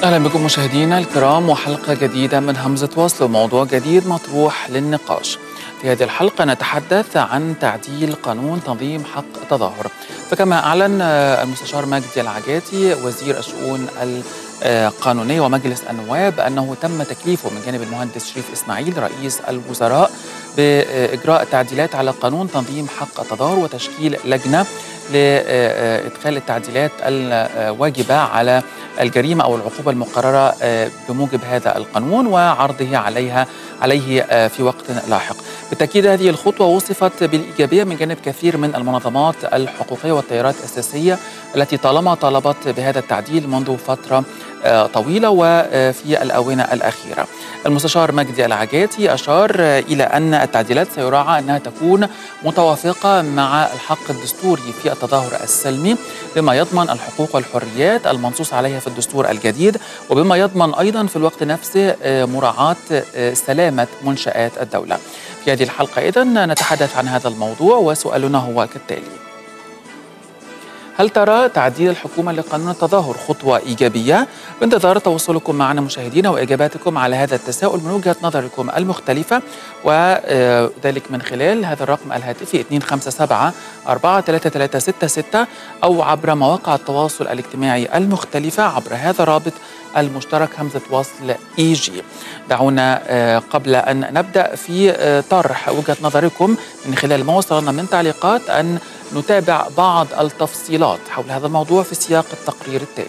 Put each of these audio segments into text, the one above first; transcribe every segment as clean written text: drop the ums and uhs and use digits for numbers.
أهلا بكم مشاهدينا الكرام وحلقة جديدة من همزة وصل وموضوع جديد مطروح للنقاش. في هذه الحلقة نتحدث عن تعديل قانون تنظيم حق التظاهر. فكما أعلن المستشار مجدي العجاتي وزير الشؤون القانونية ومجلس النواب أنه تم تكليفه من جانب المهندس شريف إسماعيل رئيس الوزراء بإجراء تعديلات على قانون تنظيم حق التظاهر وتشكيل لجنة لإدخال التعديلات الواجبة على الجريمة أو العقوبة المقررة بموجب هذا القانون وعرضه عليه في وقت لاحق. بالتأكيد هذه الخطوة وصفت بالإيجابية من جانب كثير من المنظمات الحقوقية والتيارات السياسية التي طالما طالبت بهذا التعديل منذ فترة طويلة وفي الآونة الأخيرة. المستشار مجدي العجاتي أشار إلى أن التعديلات سيراعى أنها تكون متوافقة مع الحق الدستوري في التظاهر السلمي بما يضمن الحقوق والحريات المنصوص عليها في الدستور الجديد وبما يضمن أيضا في الوقت نفسه مراعاة سلامة منشآت الدولة. في هذه الحلقة إذن نتحدث عن هذا الموضوع وسؤالنا هو كالتالي: هل ترى تعديل الحكومة لقانون التظاهر خطوة إيجابية؟ بانتظار تواصلكم معنا مشاهدينا وإجاباتكم على هذا التساؤل من وجهة نظركم المختلفة، وذلك من خلال هذا الرقم الهاتفي 257-43366 أو عبر مواقع التواصل الاجتماعي المختلفة عبر هذا الرابط المشترك همزة وصل EG. دعونا قبل أن نبدأ في طرح وجهة نظركم من خلال ما وصلنا من تعليقات أن نتابع بعض التفصيلات حول هذا الموضوع في سياق التقرير التالي.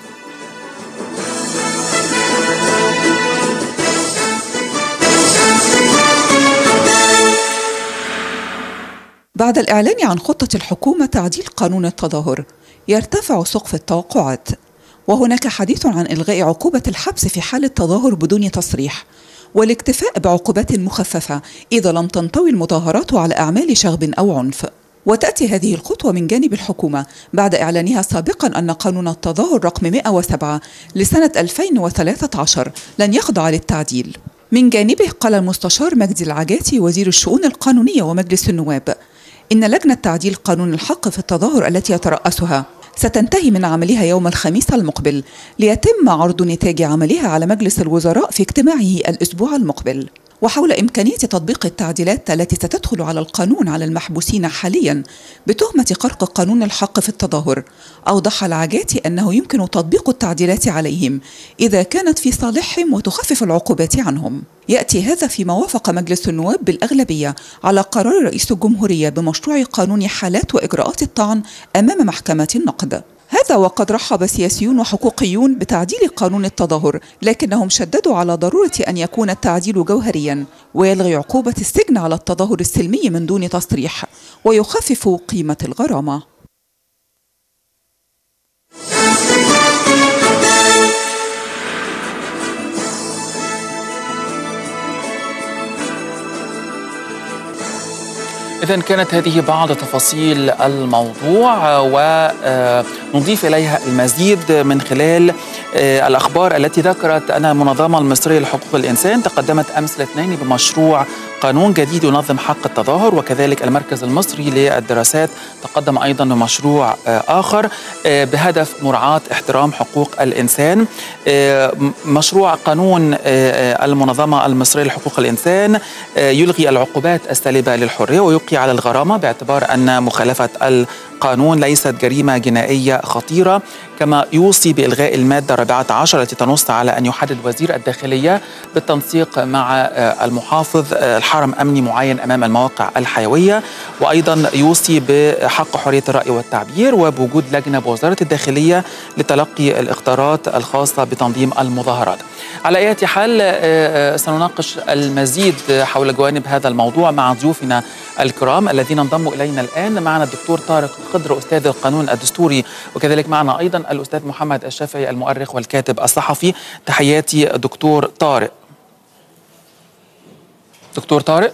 بعد الإعلان عن خطة الحكومة تعديل قانون التظاهر يرتفع سقف التوقعات، وهناك حديث عن إلغاء عقوبة الحبس في حال التظاهر بدون تصريح والاكتفاء بعقوبات مخففة إذا لم تنطوي المظاهرات على أعمال شغب أو عنف. وتأتي هذه الخطوة من جانب الحكومة بعد إعلانها سابقا أن قانون التظاهر رقم 107 لسنة 2013 لن يخضع للتعديل. من جانبه قال المستشار مجدي العجاتي وزير الشؤون القانونية ومجلس النواب إن لجنة تعديل قانون الحق في التظاهر التي يترأسها ستنتهي من عملها يوم الخميس المقبل ليتم عرض نتاج عملها على مجلس الوزراء في اجتماعه الأسبوع المقبل. وحول إمكانية تطبيق التعديلات التي ستدخل على القانون على المحبوسين حاليا بتهمة خرق قانون الحق في التظاهر، أوضح العجاتي أنه يمكن تطبيق التعديلات عليهم إذا كانت في صالحهم وتخفف العقوبات عنهم. يأتي هذا فيما وافق مجلس النواب بالأغلبية على قرار رئيس الجمهورية بمشروع قانون حالات وإجراءات الطعن أمام محكمة النقد. هذا وقد رحب سياسيون وحقوقيون بتعديل قانون التظاهر، لكنهم شددوا على ضرورة أن يكون التعديل جوهريا ويلغي عقوبة السجن على التظاهر السلمي من دون تصريح ويخفف قيمة الغرامة. إذن كانت هذه بعض تفاصيل الموضوع ونضيف إليها المزيد من خلال الأخبار التي ذكرت أن المنظمة المصرية لحقوق الإنسان تقدمت أمس الاثنين بمشروع قانون جديد ينظم حق التظاهر، وكذلك المركز المصري للدراسات تقدم أيضا بمشروع آخر بهدف مراعاة احترام حقوق الإنسان. مشروع قانون المنظمة المصرية لحقوق الإنسان يلغي العقوبات السالبة للحرية ويبقي على الغرامة باعتبار أن مخالفة القانون ليست جريمة جنائية خطيرة، كما يوصي بإلغاء المادة 14 التي تنص على أن يحدد وزير الداخلية بالتنسيق مع المحافظ الحرم أمني معين أمام المواقع الحيوية، وأيضا يوصي بحق حرية الرأي والتعبير وبوجود لجنة بوزارة الداخلية لتلقي الإخطارات الخاصة بتنظيم المظاهرات. على أي حال سنناقش المزيد حول جوانب هذا الموضوع مع ضيوفنا الكرام الذين انضموا إلينا الآن. معنا الدكتور طارق الخضر أستاذ القانون الدستوري، وكذلك معنا أيضا الأستاذ محمد الشافعي المؤرخ والكاتب الصحفي. تحياتي دكتور طارق. دكتور طارق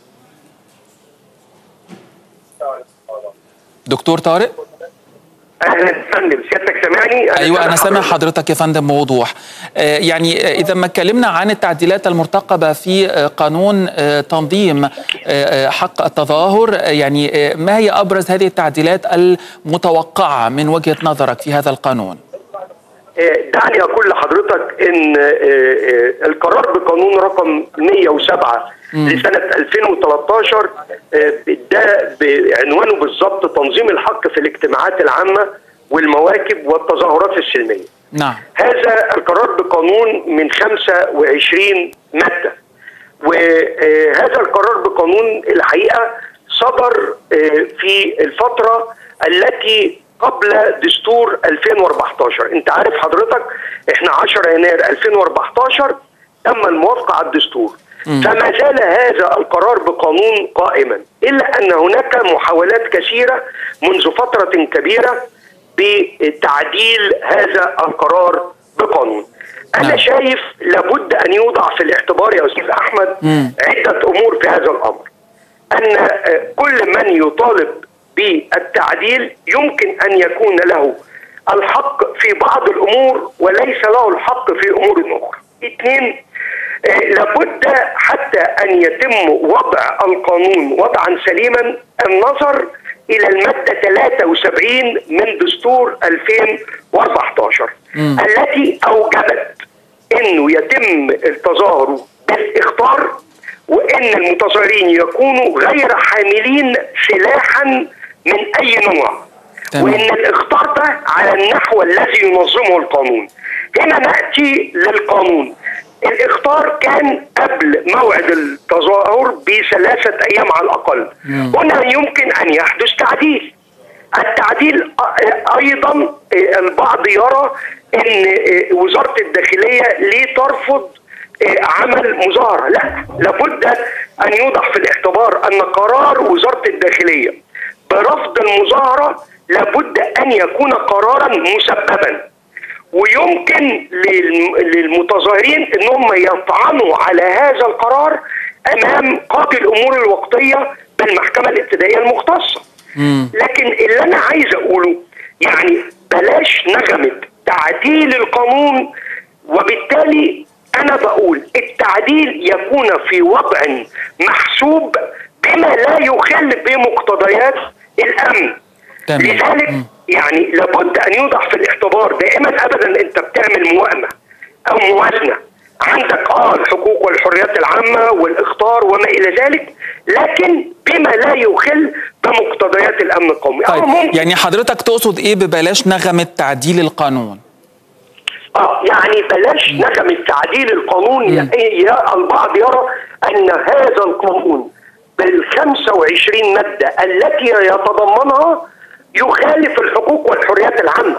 دكتور طارق اهلا فندم، سيادتك سامعني؟ ايوه انا سامع حضرتك يا فندم بوضوح. يعني اذا ما اتكلمنا عن التعديلات المرتقبه في قانون تنظيم حق التظاهر، يعني ما هي ابرز هذه التعديلات المتوقعه من وجهه نظرك في هذا القانون؟ دعني أقول لحضرتك إن القرار بقانون رقم 107 لسنة 2013 ده بعنوانه بالضبط تنظيم الحق في الاجتماعات العامة والمواكب والتظاهرات السلمية. نعم. هذا القرار بقانون من 25 مادة، وهذا القرار بقانون الحقيقة صدر في الفترة التي قبل دستور 2014. انت عارف حضرتك احنا 10 يناير 2014 تم الموافقة على الدستور، فما زال هذا القرار بقانون قائما، إلا أن هناك محاولات كثيرة منذ فترة كبيرة بتعديل هذا القرار بقانون. أنا شايف لابد أن يوضع في الاعتبار يا أستاذ أحمد عدة أمور في هذا الأمر. أن كل من يطالب بالتعديل يمكن أن يكون له الحق في بعض الأمور وليس له الحق في أمور أخرى. 2، لابد حتى أن يتم وضع القانون وضعا سليما النظر إلى المادة 73 من دستور 2014 التي أوجبت أنه يتم التظاهر بالاخطار، وأن المتظاهرين يكونوا غير حاملين سلاحا من أي نوع، وأن الإخطار ده على النحو الذي ينظمه القانون. هنا نأتي للقانون. الإخطار كان قبل موعد التظاهر ب3 أيام على الأقل. هنا يمكن أن يحدث تعديل. التعديل أيضا البعض يرى أن وزارة الداخلية ليه ترفض عمل مظاهرة. لا، لابد أن يوضع في الاعتبار أن قرار وزارة الداخلية برفض المظاهرة لابد أن يكون قرارا مسببا، ويمكن للمتظاهرين أنهم يطعنوا على هذا القرار أمام قاضي الأمور الوقتية بالمحكمة الابتدائية المختصة. لكن اللي أنا عايز أقوله يعني بلاش نغمة تعديل القانون، وبالتالي أنا بقول التعديل يكون في وضع محسوب بما لا يخل بمقتضيات الأمن. لذلك يعني لابد أن يوضع في الاعتبار دائما أبدا أنت بتعمل موائمة أو موازنة، عندك الحقوق والحريات العامة والإخطار وما إلى ذلك، لكن بما لا يخل بمقتضيات الأمن القومي. طيب يعني حضرتك تقصد إيه ببلاش نغمة تعديل القانون؟ يعني بلاش نغمة تعديل القانون. يا البعض يرى أن هذا القانون بال25 مادة التي يتضمنها يخالف الحقوق والحريات العامة.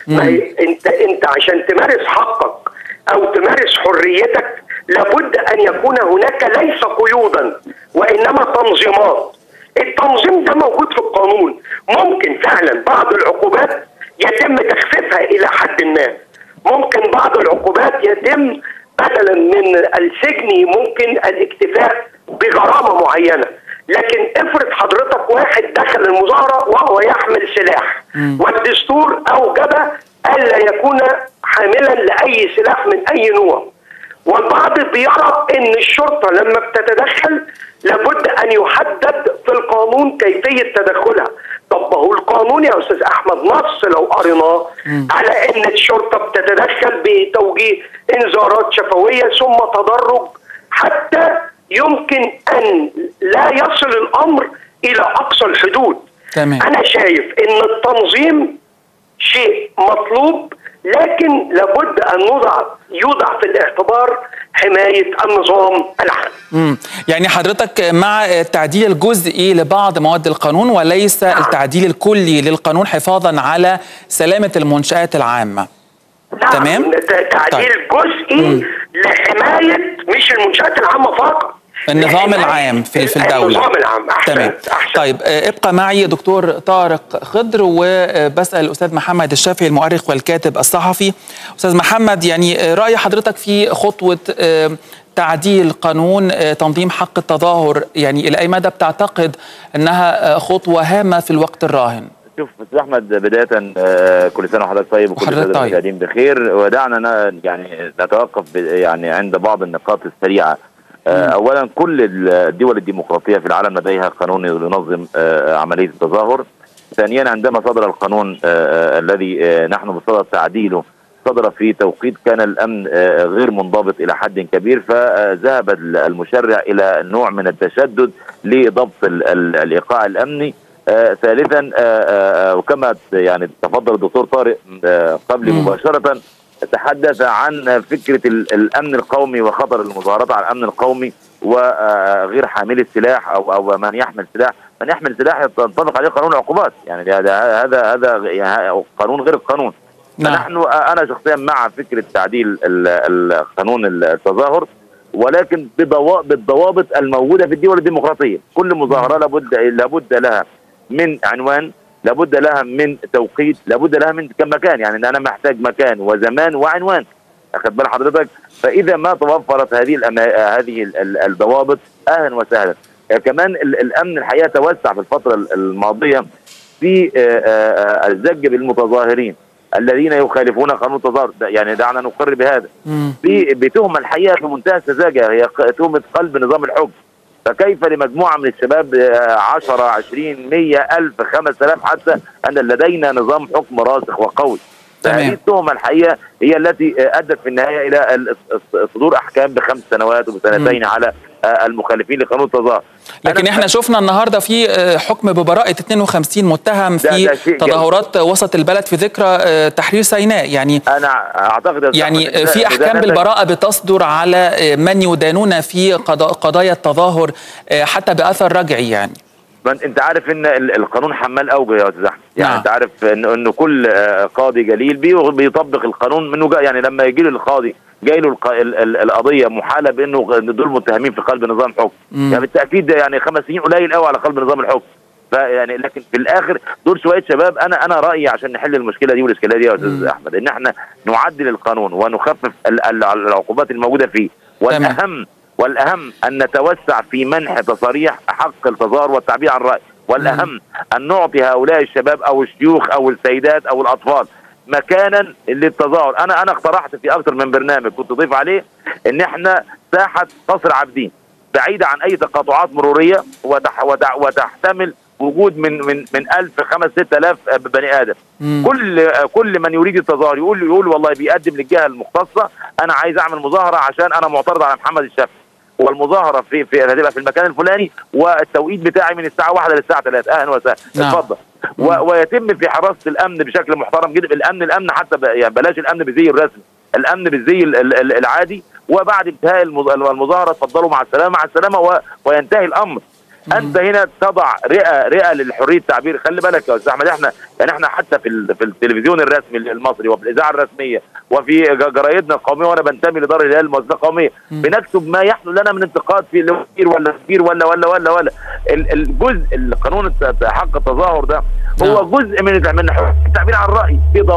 انت عشان تمارس حقك او تمارس حريتك لابد ان يكون هناك ليس قيودا وانما تنظيمات. التنظيم ده موجود في القانون. ممكن فعلا بعض العقوبات يتم تخفيفها الى حد ما، ممكن بعض العقوبات يتم بدلا من السجن ممكن الاكتفاء بغرامة معينة. لكن افرض حضرتك واحد دخل المظاهرة وهو يحمل سلاح، والدستور أوجب ألا يكون حاملا لأي سلاح من أي نوع، والبعض بيرى أن الشرطة لما بتتدخل لابد أن يحدد في القانون كيفية تدخلها. طب ما هو القانون يا أستاذ أحمد نص لو قريناه على أن الشرطة بتتدخل بتوجيه إنذارات شفوية ثم تدرج حتى يمكن أن لا يصل الأمر إلى أقصى الحدود. أنا شايف أن التنظيم شيء مطلوب، لكن لابد أن يوضع في الاعتبار حماية النظام العام. يعني حضرتك مع التعديل الجزئي لبعض مواد القانون وليس التعديل الكلي للقانون حفاظا على سلامة المنشآت العامة. تمام؟ تعديل جزئي لحماية مش المنشآت العامة فقط، النظام العام في الدولة. النظام العام. تمام. طيب ابقى معي دكتور طارق خضر، وبسأل الأستاذ محمد الشافعي المؤرخ والكاتب الصحفي. أستاذ محمد، يعني رأي حضرتك في خطوة تعديل قانون تنظيم حق التظاهر، يعني إلى أي مدى بتعتقد أنها خطوة هامة في الوقت الراهن؟ شوف أستاذ أحمد، بداية كل سنة وحضرتك طيب وكل سنة المشاهدين بخير، ودعنا يعني نتوقف يعني عند بعض النقاط السريعة. أولا، كل الدول الديمقراطية في العالم لديها قانون ينظم عملية التظاهر. ثانيا، عندما صدر القانون الذي نحن بصدد تعديله صدر في توقيت كان الامن غير منضبط الى حد كبير، فذهب المشرع الى نوع من التشدد لضبط الايقاع الامني. ثالثا وكما يعني تفضل الدكتور طارق قبل مباشره، تحدث عن فكره الامن القومي وخطر المظاهرات على الامن القومي وغير حامل السلاح او من يحمل سلاح. من يحمل سلاح تنطبق عليه قانون العقوبات، يعني هذا يعني قانون غير القانون. فنحن انا شخصيا مع فكره تعديل قانون التظاهر، ولكن بالضوابط الموجوده في الدول الديمقراطيه. كل مظاهره لابد لها من عنوان، لابد لها من توقيت، لابد لها من مكان، يعني انا محتاج مكان وزمان وعنوان، اخد بال حضرتك؟ فاذا ما توفرت هذه الضوابط اهلا وسهلا. كمان الامن الحقيقه توسع في الفتره الماضيه في الزج بالمتظاهرين الذين يخالفون قانون التظاهر، يعني دعنا نقر بهذا بتهمه الحقيقه في منتهى السذاجه، هي تهمه قلب نظام الحكم. فكيف لمجموعه من الشباب 10 20 100 1000 5000 حتى ان لدينا نظام حكم راسخ وقوي؟ هذه التهمه الحقيقه هي التي ادت في النهايه الى صدور احكام ب5 سنوات وب2 على المخالفين لقانون التظاهر. لكن احنا شفنا النهارده في حكم ببراءه 52 متهم في تظاهرات وسط البلد في ذكرى تحرير سيناء. يعني انا اعتقد يعني في احكام بالبراءه بتصدر على من يدانون في قضايا التظاهر حتى باثر رجعي. يعني انت عارف ان القانون حمال اوجه يا استاذ احمد، يعني انت عارف ان كل قاضي جليل بيطبق القانون منه يعني لما يجي له القاضي جاي له القضيه محاله بانه دول متهمين في قلب نظام حكم، يعني بالتاكيد يعني 5 سنين قليل قوي على قلب نظام الحكم. فيعني لكن في الاخر دول شويه شباب. انا رايي عشان نحل المشكله دي والاشكاليه دي يا استاذ احمد ان احنا نعدل القانون ونخفف العقوبات الموجوده فيه، والأهم أن نتوسع في منح تصاريح حق التظاهر والتعبير عن الرأي، والأهم أن نعطي هؤلاء الشباب أو الشيوخ أو السيدات أو الأطفال مكانا للتظاهر. أنا اقترحت في أكثر من برنامج كنت ضيف عليه إن إحنا ساحة قصر عابدين بعيدة عن أي تقاطعات مرورية وتحتمل وجود من 1000 5 6000 بني آدم. كل من يريد التظاهر يقول والله بيقدم للجهة المختصة أنا عايز أعمل مظاهرة عشان أنا معترض على محمد الشافعي، والمظاهره هتبقى في المكان الفلاني والتوقيت بتاعي من الساعه 1 للساعه 3. اهلا وسهلا، اتفضل. ويتم في حراسه الامن بشكل محترم جدا. الامن حتى يعني بلاش الامن بالزي الرسمي، الامن بالزي العادي، وبعد انتهاء المظاهره اتفضلوا مع السلامه مع السلامه وينتهي الامر. انت هنا تضع رئه للحريه التعبير. خلي بالك يا استاذ احمد، احنا حتى في التلفزيون الرسمي المصري وفي الاذاعه الرسميه وفي جرايدنا القوميه، وانا بنتمي لدار الهلال المؤسسه القوميه، بنكتب ما يحلو لنا من انتقاد في الوزير ولا كبير ولا الجزء القانون حق التظاهر ده هو جزء من حريه التعبير عن الراي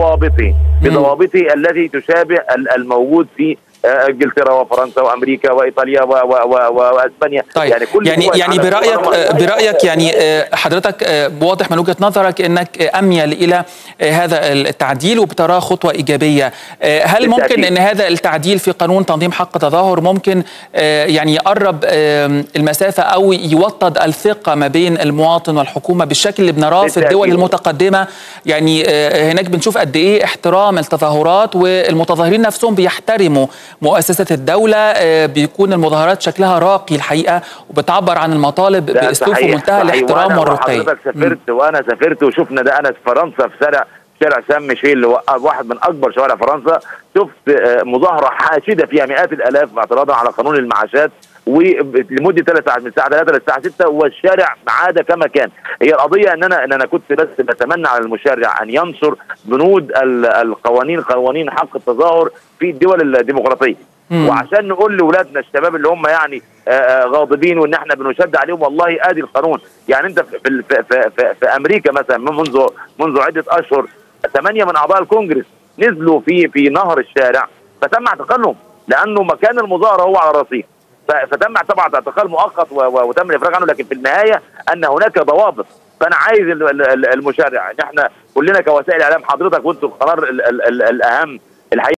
بضوابطه التي تشابه الموجود في انجلترا وفرنسا وامريكا وايطاليا واسبانيا. طيب يعني برايك يعني حضرتك واضح من وجهه نظرك انك اميل الى هذا التعديل وبتراه خطوه ايجابيه. هل ممكن ان هذا التعديل في قانون تنظيم حق التظاهر ممكن يعني يقرب المسافه او يوطد الثقه ما بين المواطن والحكومه بالشكل اللي بنراه في الدول المتقدمه؟ يعني هناك بنشوف قد ايه احترام التظاهرات والمتظاهرين نفسهم بيحترموا مؤسسة الدولة، بيكون المظاهرات شكلها راقي الحقيقة وبتعبر عن المطالب بأسلوب في منتهى الاحترام والرقي. وأنا سافرت وشفنا ده. أنا في فرنسا في شارع سان ميشيل واحد من أكبر شوارع فرنسا، شفت مظاهرة حاشدة فيها مئات الآلاف اعتراضا على قانون المعاشات ولمده 3 ساعات من الساعه 3 للساعه 6 والشارع عاد كما كان. هي القضيه ان انا كنت بس بتمنى على المشرع ان ينصر بنود قوانين حق التظاهر في الدول الديمقراطيه، وعشان نقول لاولادنا الشباب اللي هم يعني غاضبين وان احنا بنشد عليهم، والله ادي القانون. يعني انت في امريكا مثلا منذ عده اشهر 8 من اعضاء الكونجرس نزلوا في نهر الشارع فتم اعتقالهم لانه مكان المظاهره هو على الرصيف، فتم طبعا اعتقال مؤقت وتم الافراج عنه، لكن في النهايه ان هناك ضوابط. فانا عايز المشرع ان احنا كلنا كوسائل اعلام، حضرتك وانتم القرار الاهم الحقيقه